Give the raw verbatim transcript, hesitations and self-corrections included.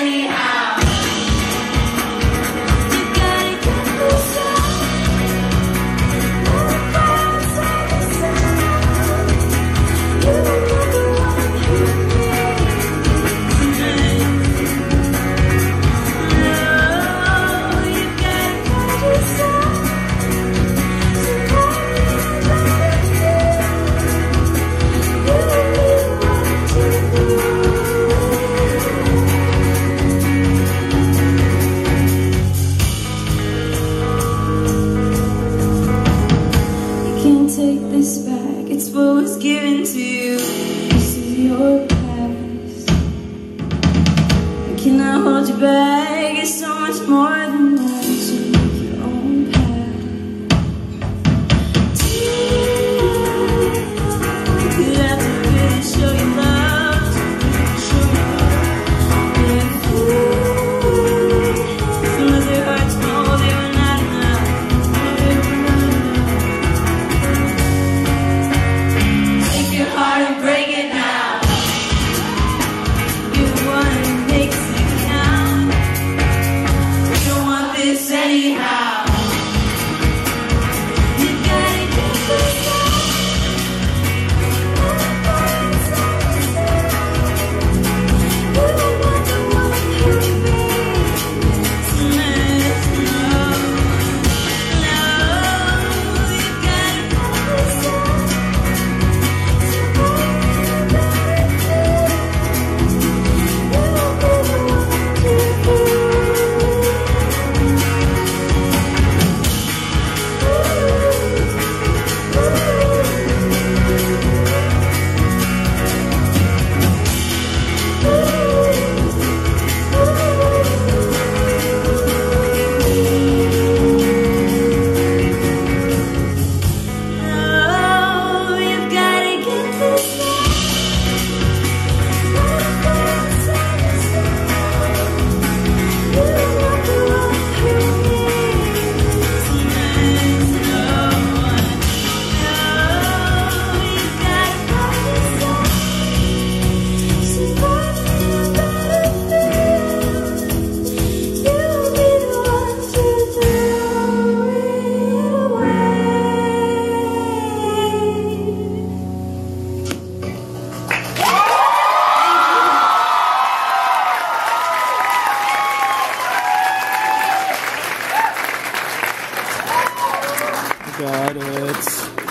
anyhow. You gotta get this out. You don't know the one who no, you gotta get this out. Take this back, it's what was given to you. This is your past. I cannot hold you back, it's so much more than that. So make your own path. You have to really show your love, show your love. Yeah, ooh, some of their hearts know they were not enough. They were not enough. And break it now. You're the one who makes it count. You don't want this anyhow. You gotta get this out. You don't want the one who makes no, no. You gotta get this out. Got it.